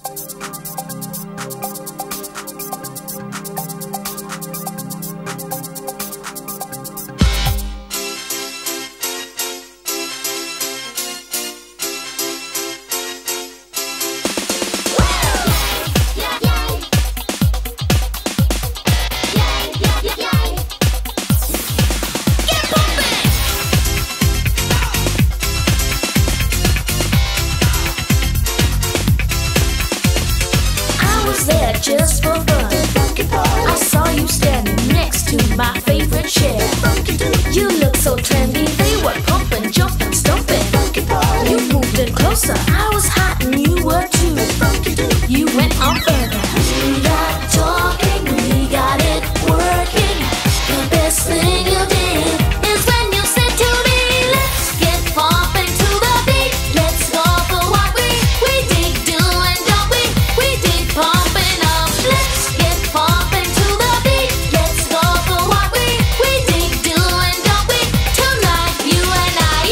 Just for fun, I saw you standing next to my favorite chair. You look so trendy, they were pumping, jumping, stumping. You moved in closer, I was hot and you were too. You went on further. We got talking, we got it working. The best thing you did is when you said to me, let's get pumping to the beat. Let's go for what we dig, do and don't we dig pumping. Let's get pumping to the beat. Let's go for what we dig, do and don't we? Tonight, you and I.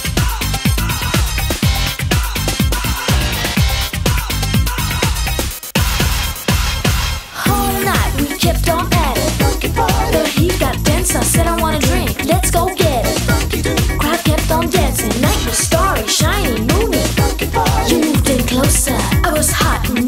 Whole night we kept on at it. The heat got dense. I said I want a drink. Let's go get it. Crowd kept on dancing. Night was starry, shiny, moony. You moved in closer. I was hot and